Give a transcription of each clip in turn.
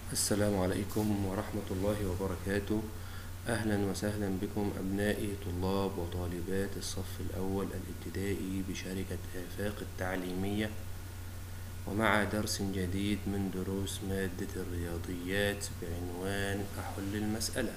السلام عليكم ورحمة الله وبركاته. أهلا وسهلا بكم أبنائي طلاب وطالبات الصف الأول الابتدائي بشركة آفاق التعليمية، ومع درس جديد من دروس مادة الرياضيات بعنوان أحل المسألة.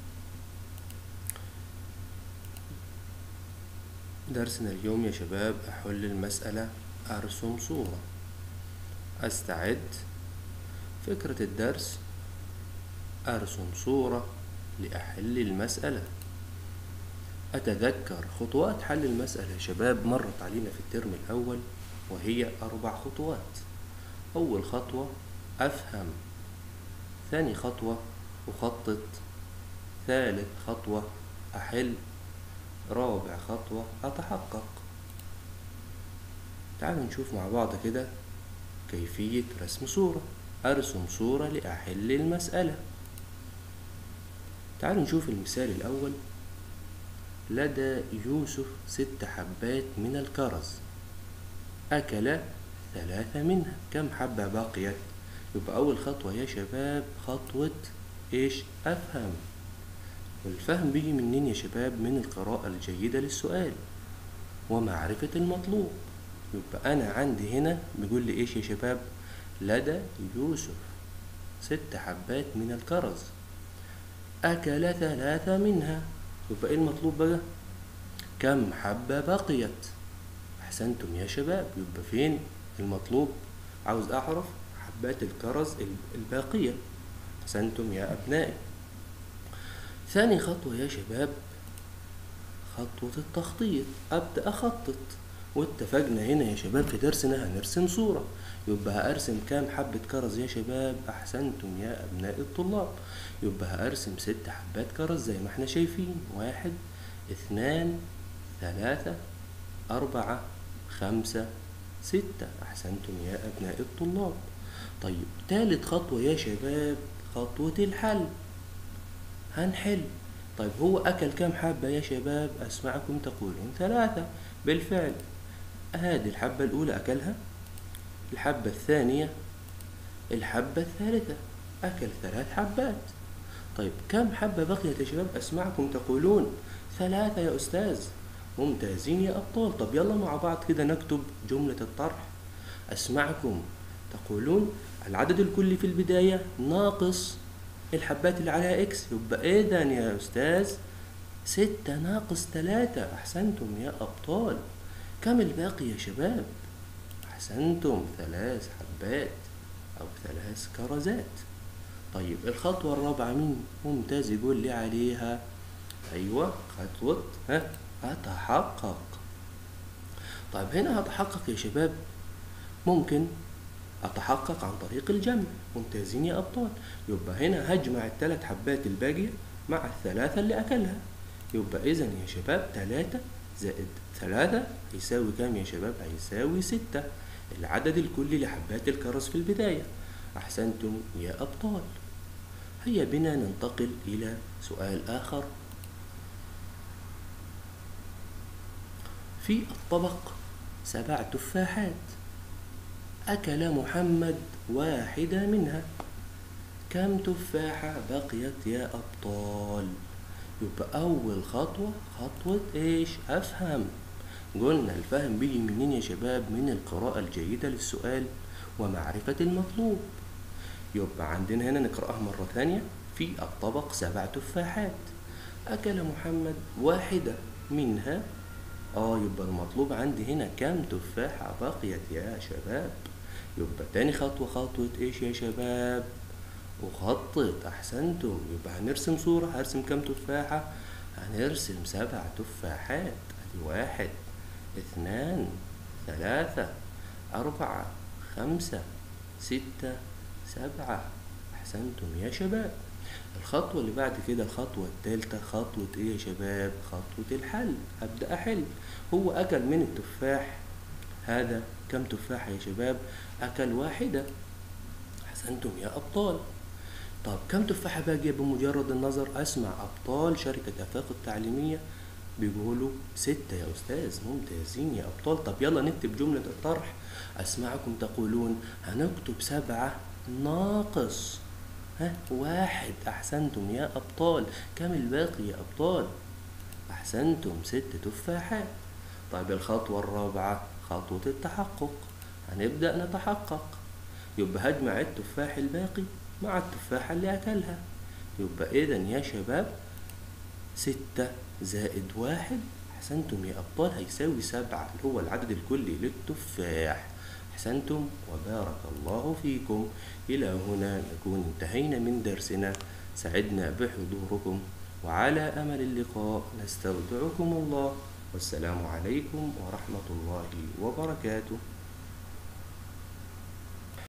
درسنا اليوم يا شباب أحل المسألة، أرسم صورة. أستعد. فكرة الدرس: أرسم صورة لأحل المسألة. أتذكر خطوات حل المسألة يا شباب مرت علينا في الترم الأول، وهي 4 خطوات. أول خطوة أفهم، ثاني خطوة أخطط، ثالث خطوة أحل، رابع خطوة أتحقق. تعالوا نشوف مع بعض كده كيفية رسم صورة. أرسم صورة لأحل المسألة. تعالوا نشوف المثال الأول: لدى يوسف 6 حبات من الكرز، أكل 3 منها، كم حبة بقيت؟ يبقى أول خطوة يا شباب خطوة أفهم. والفهم بيجي منين يا شباب؟ من القراءة الجيدة للسؤال ومعرفة المطلوب. يبقى أنا عندي هنا بيقول لي يا شباب؟ لدى يوسف 6 حبات من الكرز، أكل 3 منها. يبقى المطلوب بقى؟ كم حبة بقيت؟ أحسنتم يا شباب. يبقى فين المطلوب؟ عاوز أعرف حبات الكرز الباقية. أحسنتم يا أبنائي. ثاني خطوة يا شباب خطوة التخطيط. أبدأ أخطط، واتفقنا هنا يا شباب في درسنا هنرسم صورة. يبقى هأرسم كام حبة كرز يا شباب؟ أحسنتم يا أبناء الطلاب. يبقى هأرسم 6 حبات كرز زي ما احنا شايفين: 1 2 3 4 5 6. أحسنتم يا أبناء الطلاب. طيب تالت خطوة يا شباب خطوة الحل. هنحل. طيب هو أكل كام حبة يا شباب؟ أسمعكم تقولون 3. بالفعل هذه الحبة الأولى أكلها، الحبة الثانية، الحبة الثالثة، أكل 3 حبات. طيب كم حبة بقيت يا شباب؟ أسمعكم تقولون 3 يا أستاذ. ممتازين يا أبطال. طب يلا مع بعض كده نكتب جملة الطرح. أسمعكم تقولون العدد الكلي في البداية ناقص الحبات اللي عليها إكس. يبقى إذا يا أستاذ 6 ناقص 3. أحسنتم يا أبطال. كم الباقي يا شباب؟ أحسنتم 3 حبات أو 3 كرزات. طيب الخطوة الرابعة مين ممتاز يقول لي عليها؟ أيوة خطوة أتحقق. طيب هنا هتحقق يا شباب ممكن أتحقق عن طريق الجمع. ممتازين يا أبطال. يبقى هنا هجمع ال3 حبات الباقية مع ال3 اللي أكلها. يبقى إذن يا شباب 3 زائد 3 هيساوي كام يا شباب؟ هيساوي 6، العدد الكلي لحبات الكرز في البداية. أحسنتم يا أبطال. هيا بنا ننتقل إلى سؤال آخر. في الطبق 7 تفاحات، أكل محمد 1 منها، كم تفاحة بقيت يا أبطال؟ يبقى أول خطوة خطوة أفهم. قلنا الفهم بيجي منين يا شباب؟ من القراءة الجيدة للسؤال ومعرفة المطلوب. يبقى عندنا هنا نقرأها مرة ثانية. في الطبق 7 تفاحات، أكل محمد 1 منها. يبقى المطلوب عندي هنا كم تفاحة بقيت يا شباب؟ يبقى تاني خطوة خطوة يا شباب؟ أخطط. أحسنتم. يبقى هنرسم صورة. هرسم كم تفاحة؟ هنرسم 7 تفاحات. أدي 1 2 3 4 5 6 7. أحسنتم يا شباب. الخطوة اللي بعد كده الخطوة الثالثة خطوة يا شباب؟ خطوة الحل. أبدأ أحل. هو أكل من التفاح هذا كم تفاحة يا شباب؟ أكل 1. أحسنتم يا أبطال. طب كم تفاحة باقية بمجرد النظر؟ أسمع أبطال شركة آفاق التعليمية بيقولوا 6 يا أستاذ. ممتازين يا أبطال. طب يلا نكتب جملة الطرح. أسمعكم تقولون هنكتب 7 ناقص ها، 1. أحسنتم يا أبطال. كم الباقي يا أبطال؟ أحسنتم، 6 تفاحات. طيب الخطوة الرابعة خطوة التحقق، هنبدأ نتحقق. يبقى هجمع التفاح الباقي مع التفاحة اللي أكلها. يبقى إذن يا شباب 6 زائد 1، أحسنتم يا أبطال، هيساوي 7 اللي هو العدد الكلي للتفاح. أحسنتم وبارك الله فيكم. إلى هنا نكون انتهينا من درسنا، سعدنا بحضوركم، وعلى أمل اللقاء نستودعكم الله، والسلام عليكم ورحمة الله وبركاته.